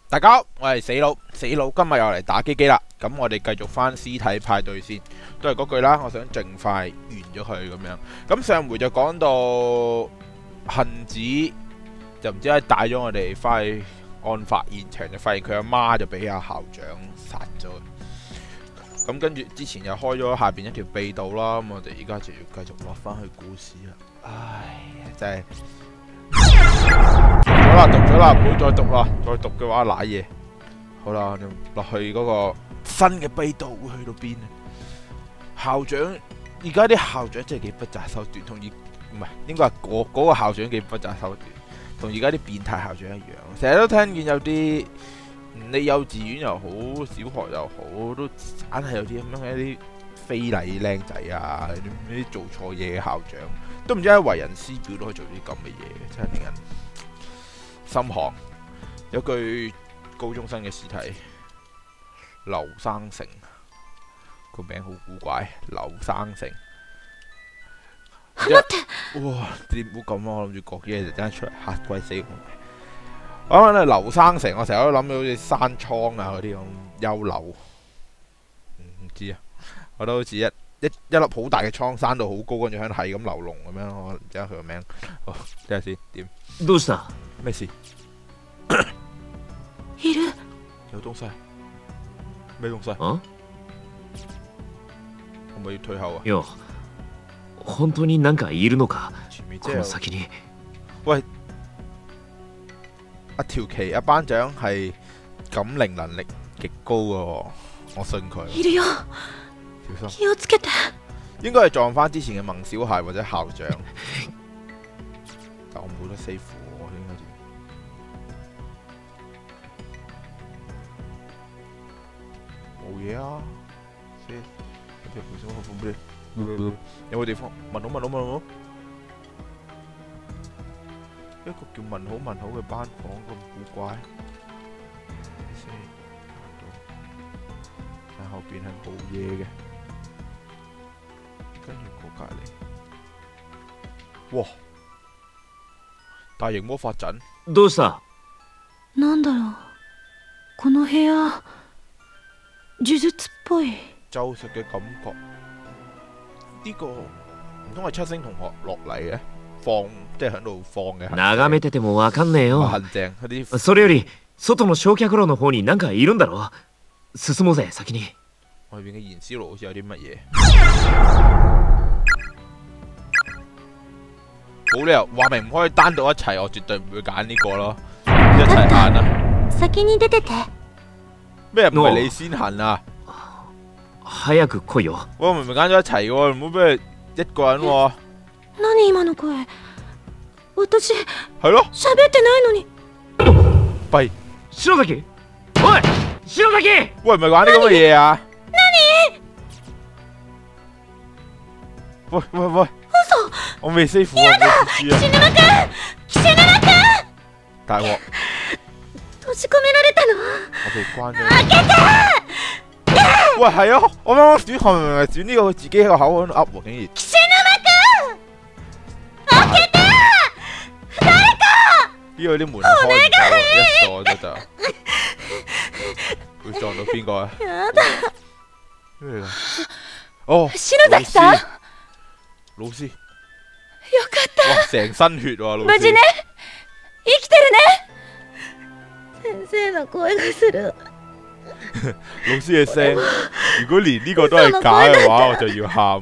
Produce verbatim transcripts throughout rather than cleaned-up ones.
大家好，我係死佬，死佬今日又嚟打機機啦。咁我哋繼續翻屍體派對先，都係嗰句啦。我想盡快完咗佢咁樣。咁上回就講到杏子就唔知係帶咗我哋翻去案發現場，就發現佢阿媽就俾阿校長殺咗。咁跟住之前又開咗下邊一條秘道啦。咁我哋而家就要繼續落翻去故事啦。唉，真係。讀咗啦，讀咗啦，唔好再讀啦，再讀嘅話瀨嘢。好啦，落去嗰個新嘅秘道會去到邊呢？校長而家啲校長真係幾不擇手段，同而唔係應該係嗰嗰個校長幾不擇手段，同而家啲變態校長一樣。成日都聽見有啲你幼稚園又好，小學又好，都硬係有啲咁樣嘅一啲非禮僆仔啊，呢啲做錯嘢嘅校長，都唔知係為人師表都可以做啲咁嘅嘢，真係令人心寒。有句高中生嘅屍體，劉生成，個名好古怪，劉生成。哇！你唔好咁啊！我諗住講嘢就真係出嚟嚇鬼死我。我諗咧劉生成，我成日都諗到好似山倉啊嗰啲咁幽流，唔、嗯、知啊，我都好似一一一粒好大嘅倉，山到好高，跟住喺度係咁流龍咁樣。我唔知佢個名，哦，睇下先點。 どうした？ 咩事？ いる。 有東西？咩東西？ 啊？ 可唔可以退後啊？ いや、本当になんかいるのか？ 前面この先に。 喂，阿條旗阿班長係感靈能力極高嘅喎，我信佢。 いるよ。 小心。 気をつけて。 應該係撞翻之前嘅孟小孩或者校長，但我冇得 save 喎，應該點？冇嘢啊，先有冇地方？問好問好問好，一個叫問好問好嘅班房咁古怪，先但後邊係冇嘢嘅。跟住過隔離，哇！大型魔法陣， どうした？ なんだろう。この部屋、呪術っぽい。 咒術嘅感覺。呢、這個唔通係七星同學落嚟嘅，放即係喺度放嘅。 眺めててもわかんねえよ。 痕正嗰啲。 それより外の焼却爐の方になんかいるんだろ？進もうぜ先に。 外邊嘅燃燒爐好似有啲乜嘢。冇理由話明唔可以單獨一齊，我絕對唔會揀呢個咯。一齊行啊！ 先に出てて。 咩唔係你先行啊？ 早く来いよ。 我明明揀咗一齊嘅喎，唔好俾佢一個人喎。 何今の聲？私係咯， 喋ってないのに。 弊。 篠崎，喂，篠崎！ 喂，唔係玩啲咁嘅嘢啊！喂喂喂！我未 save 啊！ 岸沼君，岸沼君！ 大鑊！ 閉じ込められたの？ 我被關咗。 開けて！ 喂，係啊！我啱啱選項明明係選呢個，佢自己喺個口喺度噏喎，竟然。 岸沼君！開けて！誰か！ 呢個啲門開唔到，一鎖咗就。會撞到邊個啊？ やだ。 咩嚟㗎？哦， 篠崎さん。 老師。 よかった。 哇！成身血喎，老師。 無事ね。生きてるね。先生の聲がする。 老師嘅聲，如果連呢個都係假嘅話，我就要喊。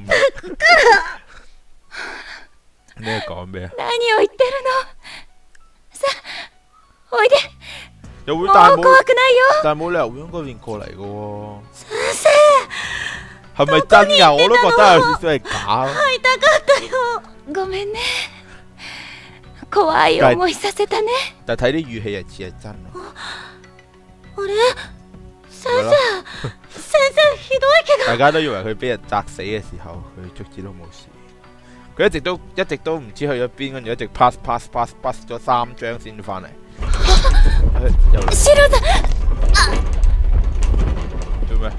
你係講咩啊？ 何を言ってるの？さあ、おいで。 又會但係冇， 怖くないよ。 但係冇理由會喺嗰邊過嚟嘅喎。 先生。 係咪真㗎？我都覺得有少少係假。 會いたかったよ。ごめんね。怖い思いさせたね。 但係睇啲語氣係似係真。 あれ？先生，先生ひどいけど。 大家都以為佢俾人砸死嘅時候，佢卒之都冇事。佢一直都一直都唔知去咗邊，跟住一直 pass pass pass pass 咗三張先翻嚟。又嚟。 シロさん。 做咩？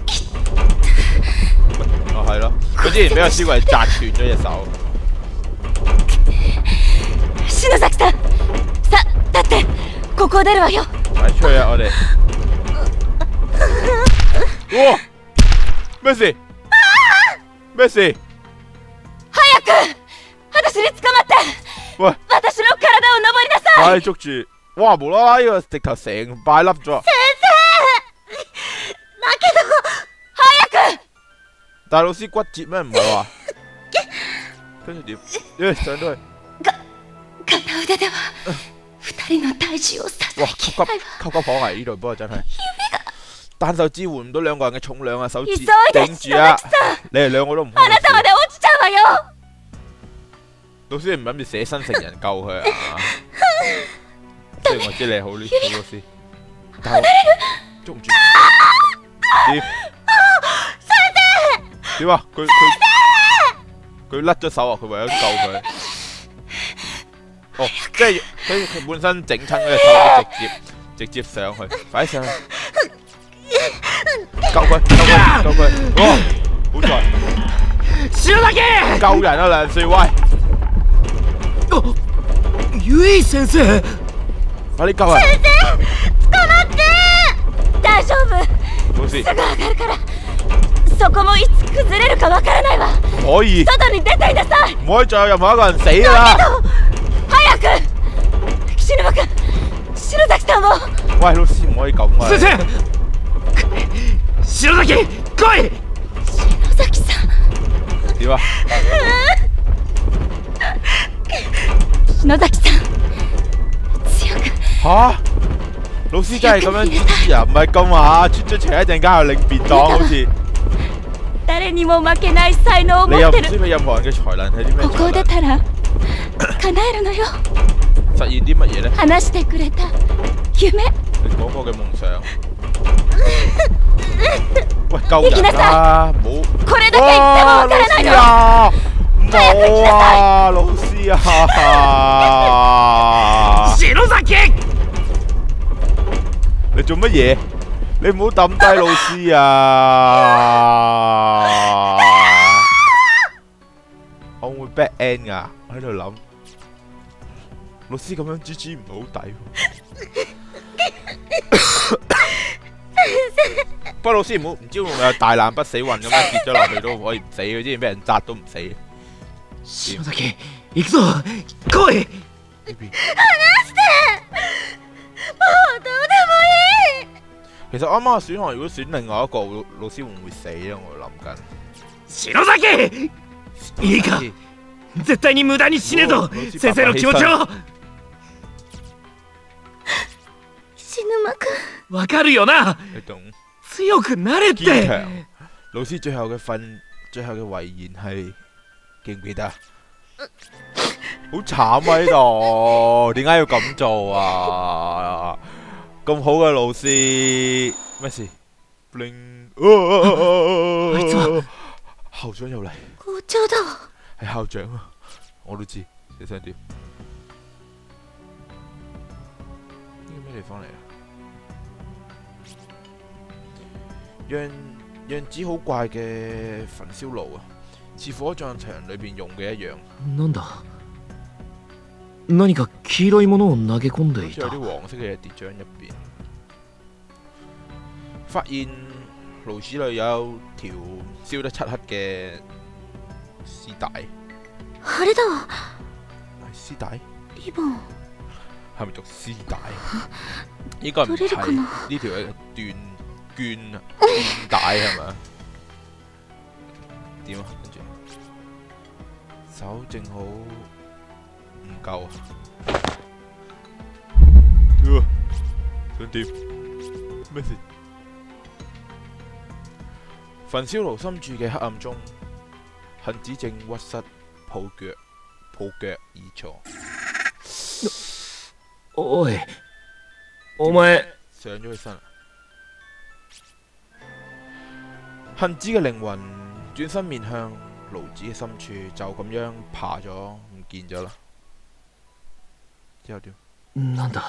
哦，係咯，佢之前俾個燒櫃砸斷咗隻手。 篠崎さん、さ、立って、ここを出るわよ。 快出去啊！我哋。哇！咩事？咩事？ 早く私に捕まって喂！ 私の体を登りなさい。 快捉住！哇！無啦啦呢個直頭成塊凹咗。 先生，だけど早く。 大老師骨折咩？唔係話？跟住點？誒上到去。 片腕では二人の體重を支哇！ え級級きれないわ。 級級可危呢度，不過真係。單手支援唔到兩個人嘅重量啊，手指急いで頂住啊！你哋兩個都唔あなたまで落ちちゃうわよ。 老師，你唔諗住捨身成人救佢啊？雖然我知你好呢好老師，但係我捉唔住。點？點啊？佢佢佢甩咗手啊！佢為咗救佢。哦，即係佢佢本身整親嗰隻手，直接直接上去，快啲上去！救佢！救佢！救佢！哇！好在白崎救人啊，梁樹威！ ゆい先生快啲救人！ 先生，捕まって。大丈夫。 冇事。 すぐ上がるから。そこもいつ崩れるかわからないわ。 唔可以， 外に出ていなさい。 唔可以再有任何一個人死㗎啦！ 早く。岸沼君、篠崎さんを。 喂，老師唔可以咁啊！ 先生白崎来い。 篠崎さん。 點啊？ 篠崎さん、強く。 吓？老師真係咁樣知啊？唔係咁話，出咗場一陣間又領便當，好似誰にも負けない才能を持你又ってる。 唔知佢任何人嘅才能係啲咩ここを出才能？ たら叶えるのよ。 實現啲乜嘢咧？ 話してくれた夢。 你講過嘅夢想。喂，救人啦！唔好。 これだけ言ってもわからないの。 冇啊，老師啊！ 篠崎你做乜嘢？你唔好抌低老師啊！我會 bad end 噶，我喺度諗，老師咁樣 G G 唔好抵喎。不過老師唔好唔知會唔會有大難不死運咁樣跌咗落去都可以唔死嘅，之前俾人砸都唔死。 篠崎行くぞ来い。 呢邊話してもうどうでもいい。 其實啱啱嘅選項如果選另外一個，老師會唔會死咧？我諗緊。 篠崎いいか絶対に無駄にしねえぞ。先生の気持ちを。 篠沼君。 わかるよな。 你懂？ 強くなれっ堅て。 強。老師最後嘅訓，最後嘅遺言係記唔記得？好慘啊！呢度點解要咁做啊？咁好嘅老師，咩事 ？bling， あいつは校長又嚟， 校長だ。 係校長啊！我都知，你想點？呢個咩地方嚟啊？樣樣子好怪嘅焚燒爐啊，似火葬場裏邊用嘅一樣。 なんだ何か黄色いものを投げ込んで好いた。 似有啲黃色嘅嘢跌咗喺入邊。發現爐子裏有條燒得漆黑嘅絲帶。 あれだわ。 係絲帶？ リボン。 係咪讀絲帶？應該唔取れるかな？ 係，呢條係斷絹啊，絹帶係咪？點啊？跟住手正好唔夠啊！呃想點？咩事？焚燒爐深處嘅黑暗中，杏子正屈膝抱腳抱腳而坐。 おいお前上咗起身啦。杏子嘅靈魂轉身面向爐子嘅深處，就咁樣爬咗唔見咗啦。之後點？ なんだ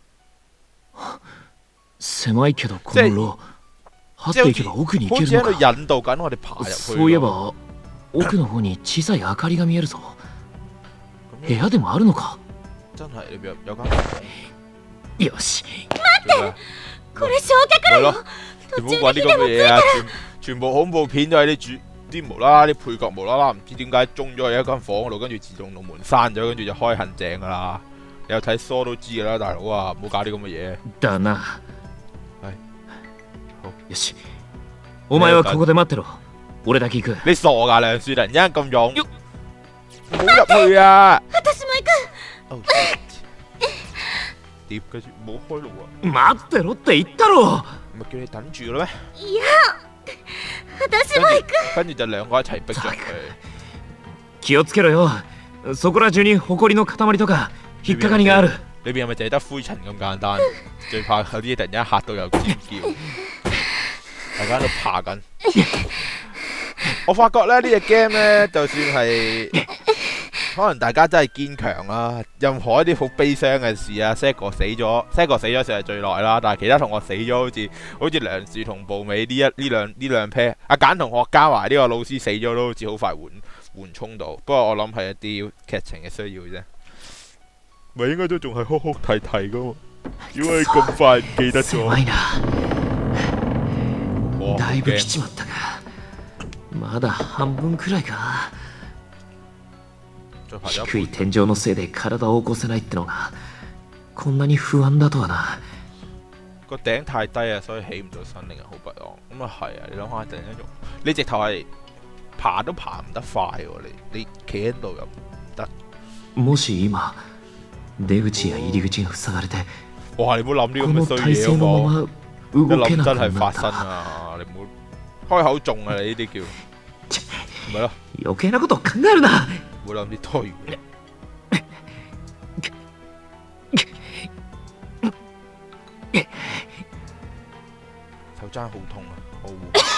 狭いけどこの路張っていけば奧に行好似喺度けるのか。 引導緊我哋爬入去。 そういえば奥の方に小さい明かりが見えるぞ。部屋でもあるのか。 真係裏邊有間。 よし待ってこれ焼却係咯，你唔好講啲咁嘅嘢啊！全全部恐怖片都係啲主啲無啦啦啲配角無啦啦唔知點解中咗喺一間房嗰度，跟住自動龍門閂咗，跟住就開行正噶啦。你有睇疏都知噶啦，大佬啊，唔好搞啲咁嘅嘢。 だな。 係。好。 よし。お前はここで待ってろ。俺だけ行く。 你傻㗎梁樹，突然之間咁勇，唔好入去啊！ 私も行く。 哦，碟跟住冇開路啊！ 待ってろって言ったろ。 唔係叫你等住嘅咩？ いや、私も行く。 跟住就兩個一齊逼咗佢。 気をつけろよ。そこら中に埃の塊とか引っかかりがある。 裏邊係咪淨係得灰塵咁簡單？最怕有啲嘢突然間嚇到又尖叫，大家喺度爬緊。我發覺咧呢隻 game 咧，就算係可能大家真係堅強啦，任何一啲好悲傷嘅事啊 ，Sego 死咗 ，Sego 死咗算係最耐啦，但係其他同學死咗，好似好似梁樹同步尾呢一呢兩呢兩 pair， 阿簡同學加埋呢個老師死咗都好似好快緩緩衝到，不過我諗係一啲劇情嘅需要啫。咪應該都仲係哭哭啼啼噶嘛？點解你咁快唔記得咗？ だいぶ来ちまったが、まだ半分くらいか。低い天井のせいで体を起こせないってのがこんなに不安だとはな。 個頂太低啊，所以起唔到身，令人好不安。咁啊係啊，你諗下突然間用，你直頭係爬都爬唔得快喎，你你企喺度又唔得。 もし今出口や入り口が塞がれて、 哇！你唔好諗啲咁嘅衰嘢好冇？一諗真係發生啊！你唔好開口中啊！你呢啲叫咪咯？ 余計なこと考えるな。 唔好諗啲多餘嘢。手踭好痛啊！好。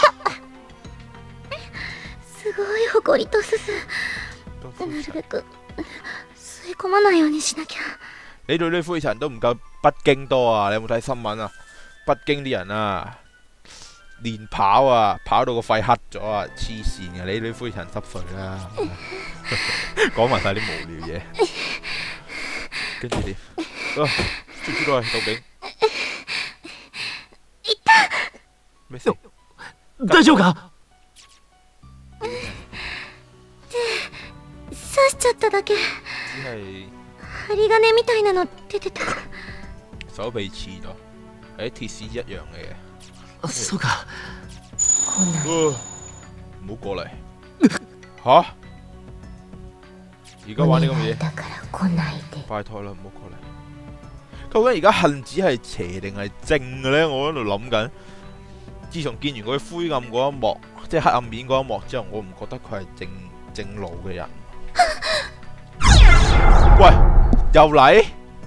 すごい埃とすす。なるべく吸い込まないようにしなきゃ。 你對啲灰塵都唔夠北京多啊！你有冇睇新聞啊？北京啲人啊，練跑啊，跑到個肺黑咗啊，黐線嘅！你啲灰塵濕碎啦，講埋晒啲無聊嘢，跟住點？啊，知唔知道係究竟？咩事？ 大丈夫か？ 刺しちゃっただけ。 只係針金みたいなの出てた。 手臂刺咗，係啲鐵絲一樣嘅嘢。 そうか。 唔好過嚟。吓？而家玩啲咁嘅嘢？拜託啦，唔好過嚟。究竟而家恨子係邪定係正嘅咧？我喺度諗緊。自從見完佢灰暗嗰一幕，即係黑暗面嗰一幕之後，我唔覺得佢係正正路嘅人。喂，又嚟？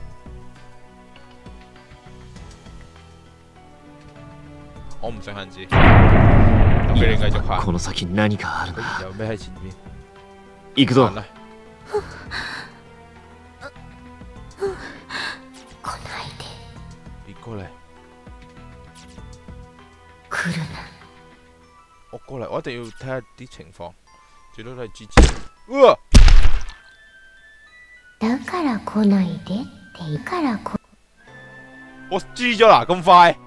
我唔信恨子，我俾你繼續行。 この先何かあるな。 有咩喺前面？ 行くぞ。別過嚟。我過嚟，我一定要睇下啲情況，最多都係支持。哇！ だから来ないでってから来。 我知咗啦，咁快，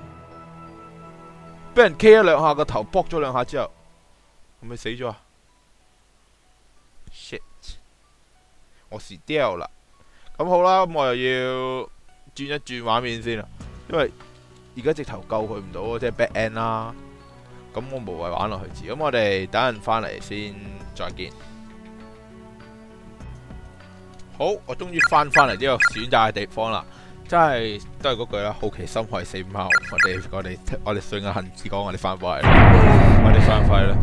俾人 K 咗兩下個頭，卜咗兩下之後，係咪死咗啊 ？shit！ 我死掉啦！咁好啦，咁我又要轉一轉畫面先啦，因為而家直頭救佢唔到，即係 bad end 啦。咁我無謂玩落去字，咁我哋等陣翻嚟先，再見。好，我終於翻翻嚟呢個選擇嘅地方啦，真係都係嗰句啦，好奇心害死貓。我哋我哋我哋信阿恨子講，我哋翻返嚟，我哋翻返嚟啦。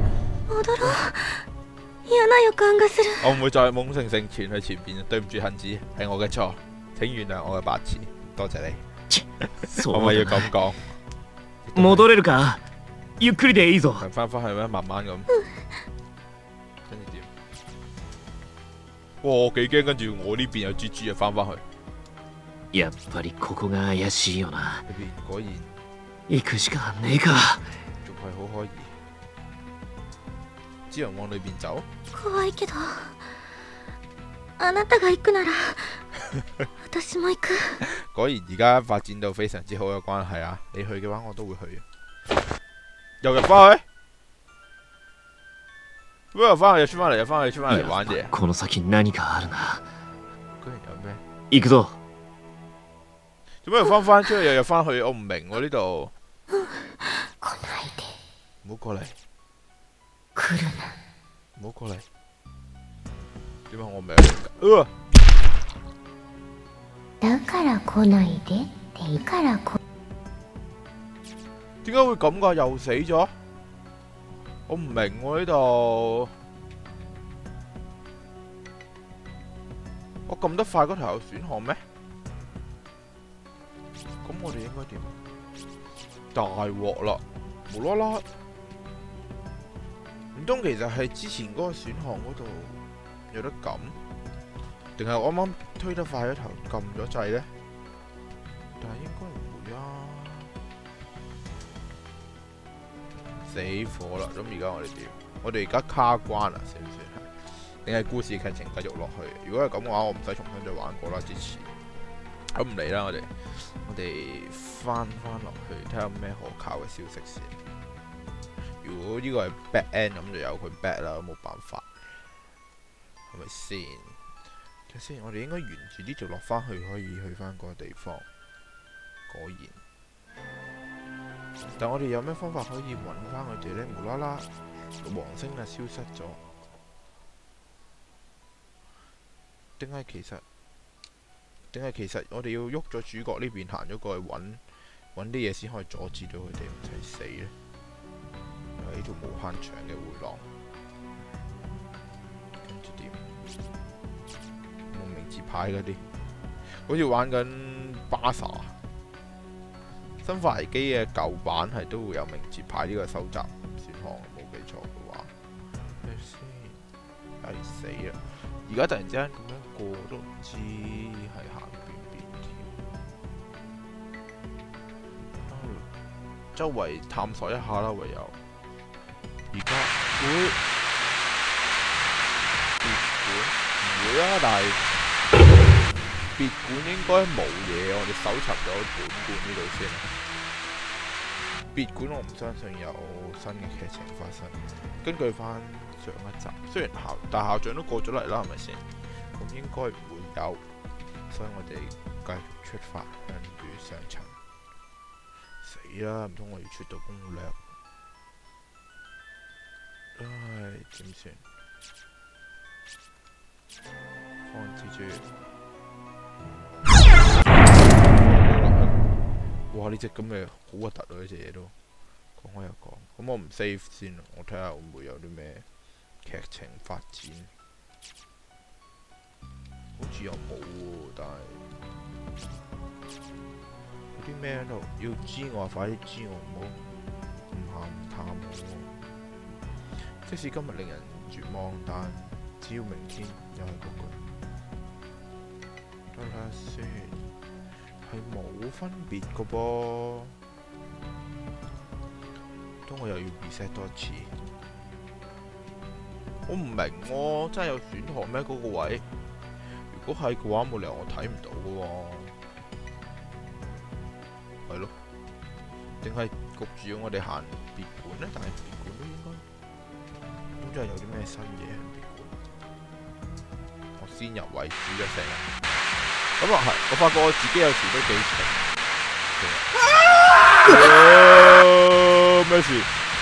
我唔會再懵盛盛傳去前邊，對唔住恨子，係我嘅錯，請原諒我嘅白痴，多謝你。我咪要咁講。 戻れるか？ゆっくりでいいぞ。 翻返去咩？慢慢咁。跟住點？哇！我幾驚，跟住我呢邊有豬豬啊，翻返去。 やっぱりここが怪しいよな。 呢邊果然。 行くしかねえか。 仲係好可疑。只能往裏邊走。 怖いけど、あなたが行くなら。 私も行く。 果然而家發展到非常之好嘅關係啊！你去嘅話，我都會去。又入翻去，咁又翻去，又出翻嚟，又翻去，出翻嚟玩嘢。 この先何かあるな。 居然有咩？ 行くぞ。 做咩又翻翻出去，又入翻去？我唔明喎呢度。 来ないで。 唔好過嚟。 来るな。 唔好過嚟。點解我唔明？啊！ だから来ないでっていいから来。 點解會咁噶？又死咗？我唔明喎呢度。我撳得快嗰頭有選項咩？咁我哋應該點？大鑊啦！無啦啦，唔通其實係之前嗰個選項嗰度有得撳？定係我啱啱推得快嗰頭撳咗掣呢？但係應該唔會啊！死火啦！咁而家我哋點？我哋而家卡關啦，算唔算係？定係故事劇情繼續落去？如果係咁嘅話，我唔使重新再玩過啦。之前咁唔理啦，我哋我哋翻翻落去睇下有咩可靠嘅消息先。如果呢個係 bad end 咁就有佢 bad 啦，冇辦法，係咪先？睇先，我哋應該沿住呢度落翻去，可以去翻嗰個地方。果然，但我哋有咩方法可以揾翻佢哋呢？無啦啦，個黃星啊消失咗，定係其實，定係其實我哋要喐咗主角呢邊行咗過去揾揾啲嘢先可以阻止到佢哋唔使死呢？又係呢條無限長嘅回廊，跟住點？冇名字牌嗰啲，好似玩緊巴薩。生化危機嘅舊版係都會有名字牌呢個收集選項，冇記錯嘅話。睇先，唉死啦！而家突然之間咁樣過都唔知係行邊邊添。周圍探索一下啦，唯有。而家會別館唔會啊，但係別館應該冇嘢，我哋搜尋咗本館呢度先。別館我唔相信有新嘅劇情發生。根據翻上一集，雖然校大校長都過咗嚟啦，係咪先？咁應該唔會有，所以我哋繼續出發向住上層。死啦！唔通我要出到攻略？唉，點算？放蜘蛛。哇！呢隻咁嘅好核突啊！呢隻嘢都講開又講，咁我唔 save 先，我睇下會唔會有啲咩劇情發展。好似又冇喎，但係有啲咩喺度要知我，快啲知我，唔好唔鹹唔淡我。即使今日令人絕望，但只要明天又係嗰句。得啦先。係冇分別個噃，咁我又要 reset 多一次。我唔明喎，真係有選項咩？嗰個位，如果係嘅話，冇理由我睇唔到嘅喎。係咯，定係焗住要我哋行別館呢？但係別館都應該都真係有啲咩新嘢喺別館。我先入為主一聲。咁啊係，我發覺我自己有時都幾情。咩事？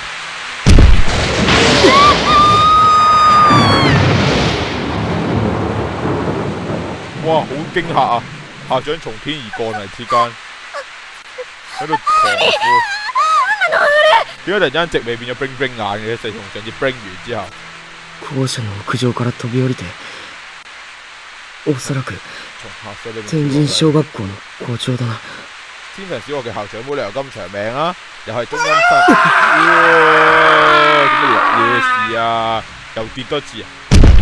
哇！好驚嚇啊！校長從天而降嚟之間，喺度狂呼。點解突然間直尾變咗冰冰眼嘅？自從上次冰完之後。 校舎の屋上から飛び降りて、おそらく天神小學校の校長だな。 天神小學嘅校長冇理由咁長命啊！又係中陰身，哇！做乜嘢事啊？又跌多次啊！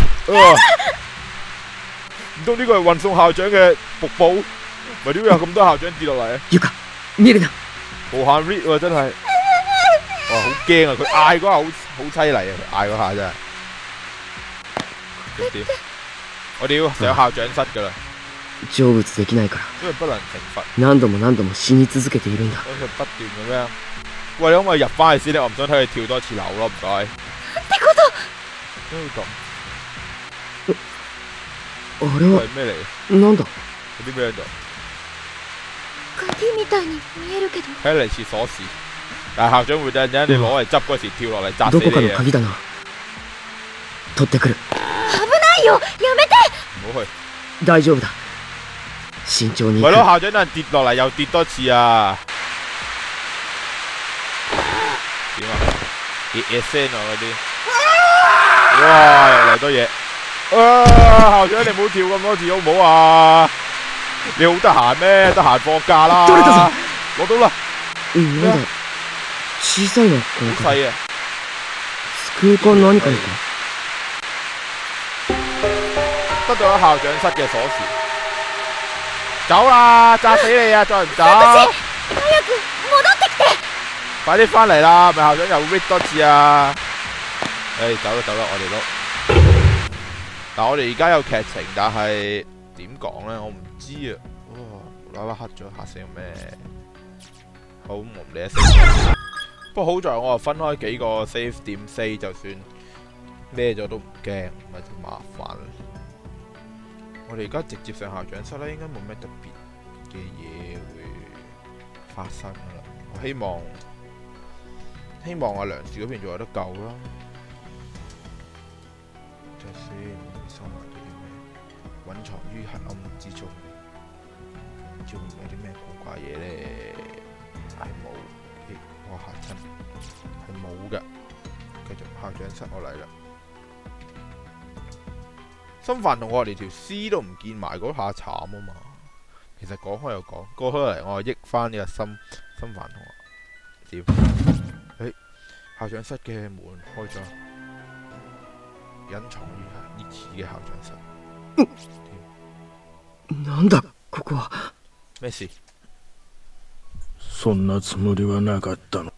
唔通呢個係運送校長嘅瀑布？咪點會有咁多校長跌落嚟啊？ ゆか、見るな！ 無限 read 喎，真係，哇！好驚啊！佢嗌嗰下好好凄厲啊！佢嗌嗰下真係。咁點？我哋要上校長室噶啦。 成仏できないから因為不能懲罰， 何度も何度も死に続けているんだ。 所以佢不斷咁樣。喂，你可唔可以入翻去先咧？我唔想睇佢跳多次樓咯，唔該。 ってこと。 點會咁？ あれは喂，咩嚟？ なんだ？ 有啲咩喺度？ 鍵みたいに見えるけど。 睇嚟似鎖匙，但係校長會突然間你攞嚟執嗰時跳落嚟砸死どこか你啊！ の鍵だな。取ってくる。 危ないよ、やめて。 唔好去。 大丈夫だ。慎重に行く。 係咯，校長等人跌落嚟又跌多次啊！點啊？熱熱聲啊嗰啲，哇！又嚟多嘢。啊！校長你唔好跳咁多次好唔好啊？你好得閒咩？得閒放假啦。攞到啦。 うんなんだ。小さいなこの鍵。 好細啊！ 机か何かのか。 得到咗校長室嘅鎖匙。走啦！炸死你啊！再唔走！ 早く戻ってきて。 快啲翻嚟啦！咪校長又 read 多次啊！誒，走啦走啦，我哋都。嗱，我哋而家有劇情，但係點講咧？我唔知啊。哇！無啦啦黑咗，嚇死我咩？好，我唔理一聲。不過好在我啊分開幾個 save 點 save， 就算咩咗都唔驚，唔係咁麻煩。我哋而家直接上校長室咧，應該冇咩特別嘅嘢會發生噶啦。我希望希望阿梁氏嗰邊仲有得救啦。睇下先，收埋咗啲咩？隱藏於黑暗之中，唔知會唔會有啲咩古怪嘢咧？係冇，我嚇親，係冇㗎。繼續校長室，我嚟啦。心煩同學連條屍都唔見埋嗰下慘啊嘛！其實講開又講，過開嚟我係益翻呢個心心煩同學。點？誒，校長室嘅門開咗，隱藏於呢次嘅校長室。 なんだここは。 咩事？ そんなつもりはなかったの。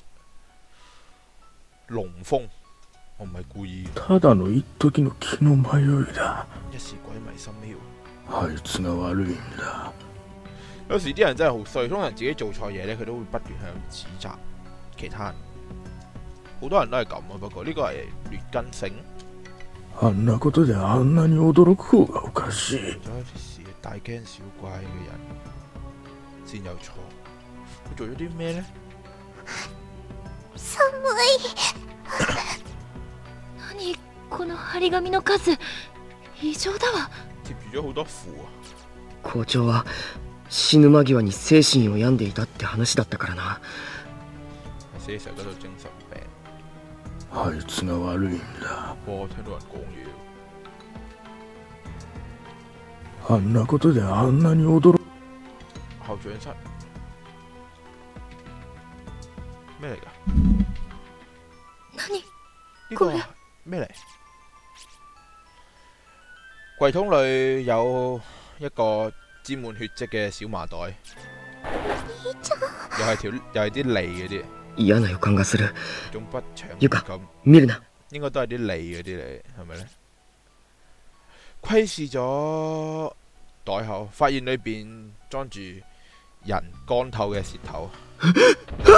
龍風。我唔係故意。 ただの一時の気の迷いだ。 一時鬼迷心竅。 あいつが悪いんだ。 有時啲人真係好衰，通常自己做錯嘢咧，佢都會不斷喺度指責其他人。好多人都係咁啊，不過呢個係劣根性。 あんなことであんなに驚く方がおかしい。 做一啲事大驚小怪嘅人先有錯。佢做咗啲咩咧？ 寒い。何この張り紙の数、異常だわ。 貼住咗好多符啊！ 校長は死ぬ間際に精神を病んでいたって話だったからな。 死嘅時候得到精神病。 あいつが悪いんだ。 我聽到人講嘢。 あんなことであんなに驚く。 校長室咩嚟㗎？ 何？ 呢個咩嚟？櫃桶裏有一個沾滿血跡嘅小麻袋，又係條又係啲脷嗰啲。 嫌な予感がする。 種不祥ゆか咁， 見るな。 應該都係啲脷嗰啲嚟，係咪咧？窺視咗袋口，發現裏邊裝住人乾透嘅舌頭。 ど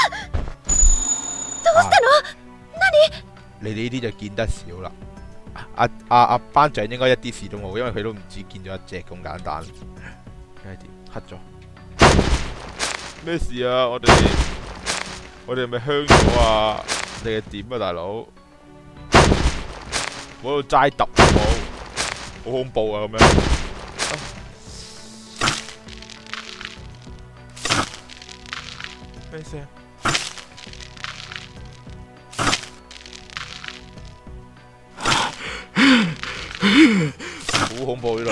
うしたの？何？ 你哋呢啲就見得少啦。阿阿阿班長應該一啲事都冇，因為佢都唔止見咗一隻咁簡單。睇下點黑咗？咩事啊？我哋我哋係咪香咗啊？你係點啊，大佬？唔好喺度齋揼好冇？好恐怖啊！咁樣。咩聲？好恐怖呢度。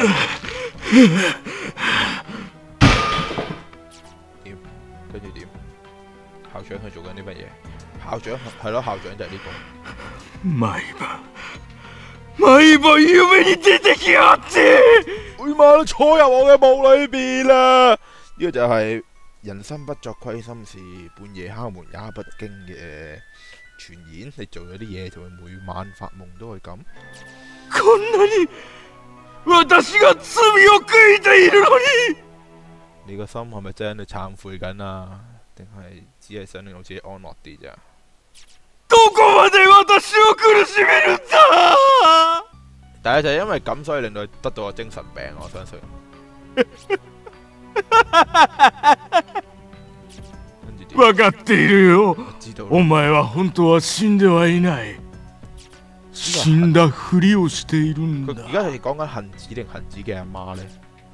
點？跟住點？校長佢做緊啲乜嘢？校長係咯，校長就係呢個。 毎晩毎晩夢に出てきやがって！ 每晚都坐入我嘅夢裏邊啦！呢個就係人生不作虧心事，半夜敲門也不驚嘅傳言。你做咗啲嘢就會每晚發夢都係咁。 こんなに私が罪を悔いているのに。 你個心係咪真喺度懺悔緊啊？定係只係想令到自己安樂啲咋？ どこまで私を苦しめるんだ！ 但係就係因為咁，所以令到佢得到個精神病，我相信。 分かっているよ。 知道お前は本当は死んではいない。死んだふりをしているんだ。 佢而家係講緊恒子定恒子嘅阿媽咧？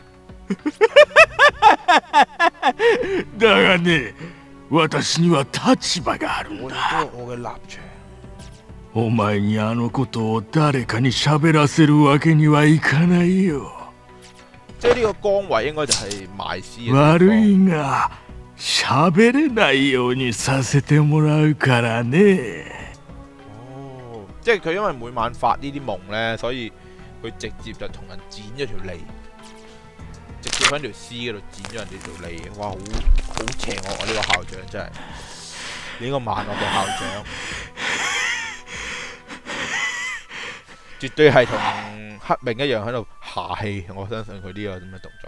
だがね、私には立場があるんだ。 我嘅立場。 お前にあのことを誰かに喋らせるわけにはいかないよ。 即係呢個崗位應該就係埋屍嘅。 悪いが、喋れないようにさせてもらうからね。 哦，即係佢因為每晚發呢啲夢咧，所以佢直接就同人剪咗條脷，直接喺條屍嗰度剪咗人哋條脷。哇，好好邪惡啊！呢、這個校長真係，呢個萬惡嘅校長，絕對係同黑明一樣喺度下氣。我相信佢呢個咁嘅動作。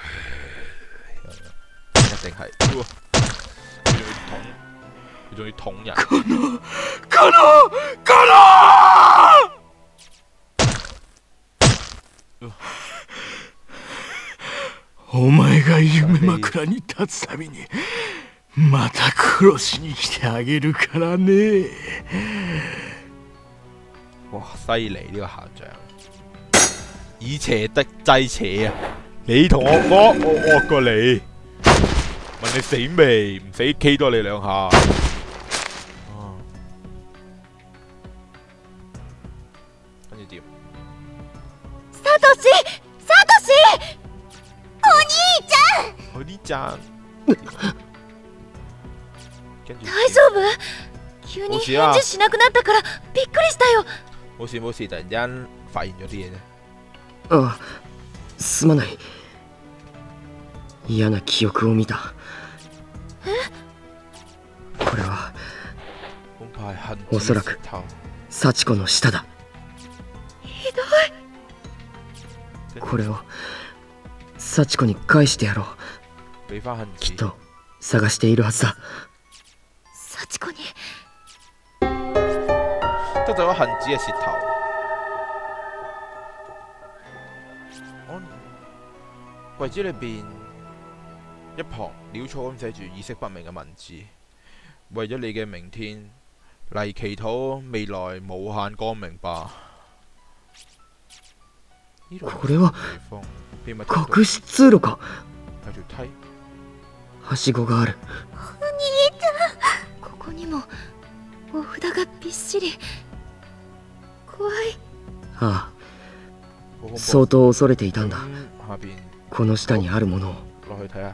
一定係，佢仲要捅，佢仲要捅人。 この、この、この！お前が夢枕に立つたびに、また殺しに来てあげるからね。 哇，犀利呢個校長，以邪的制邪啊！你同我惡，我惡過你。問你死未？唔死 K 多你兩下。哦，跟住點？ サトシ、サトシ、お兄ちゃん。 お兄ちゃん。跟住。 大丈夫？急に返事しなくなったからびっくりしたよ。 冇事冇事，突然間發現咗啲嘢啫。 ああ、すまない。嫌な記憶を見た。これはおそらく幸子の舌だ。 ひどい。これを幸子に返してやろう。きっと探しているはずだ。 幸子に得到咗恒子嘅舌頭。我遺址裏邊一旁潦草咁寫住意識不明嘅文字，為咗你嘅明天嚟祈禱未來無限光明吧。 これは隠し通路か。 有條梯。 はしごがある。 お兄ちゃん、ここにもお札がびっしり。怖い。 ああ、相当恐れていたんだ。 下邊この下にあるものを。 落去睇下。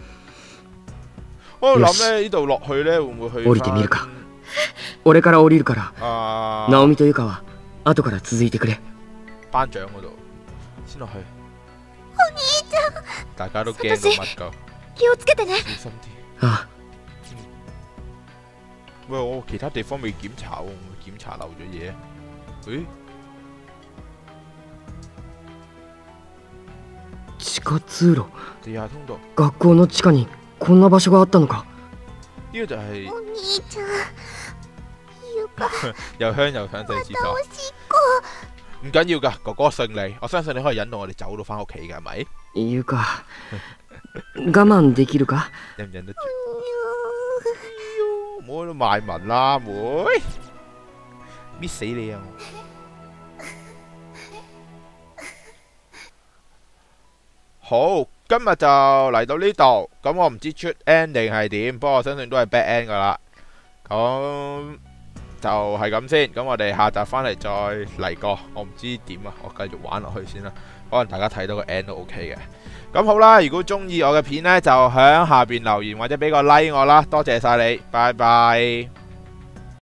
我諗咧呢度落去咧會唔會去？ 降りてみるか。俺から降りるから。 啊。 ナオミとユカは後から続いてくれ。 班長嗰度先落去。 お兄ちゃん。 大家都驚到乜㗎？ 気をつけてね。 小心啲。 啊。 喂，我其他地方未檢查喎，檢查漏咗嘢。誒？ 地下通路。 地下通道。 学校の地下にこんな場所があったのか。 呢個就係。 お兄ちゃん。ユカ。 又香又想上廁所。唔緊要㗎，哥哥勝利，我相信你可以引導我哋走到翻屋企㗎，係咪？ ユカ。我慢できるか？ 忍唔忍得住？唔好喺度賣文啦，妹，搣死你啊！好，今日就嚟到呢度，咁我唔知出 end 定係點，不過我相信都係 bad end 噶啦。咁就係咁先，咁我哋下集翻嚟再嚟過，我唔知點啊，我繼續玩落去先啦。可能大家睇到個 end 都 OK 嘅。咁好啦，如果中意我嘅片呢，就喺下邊留言或者俾個 like 我啦，多謝晒你，拜拜。